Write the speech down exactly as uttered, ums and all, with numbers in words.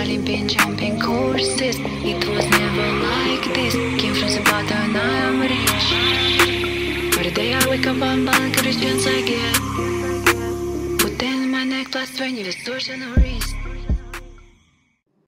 darling, been jumping courses. It was never like this. Came from the bottom, now I'm rich. Every day I wake up, I'm blank, every chance I get. Put in my neck, plus twenty, distortion on wrist.